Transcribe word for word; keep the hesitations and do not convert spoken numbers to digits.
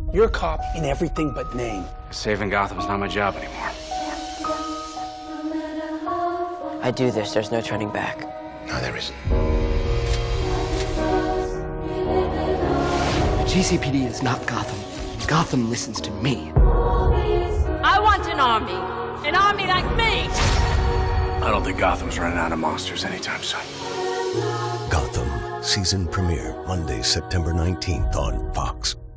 You're a cop in everything but name. Saving Gotham is not my job anymore. I do this, there's no turning back. No, there isn't. The G C P D is not Gotham. Gotham listens to me. I want an army. An army like me. I don't think Gotham's running out of monsters anytime soon. Gotham, season premiere, Monday, September nineteenth on Fox.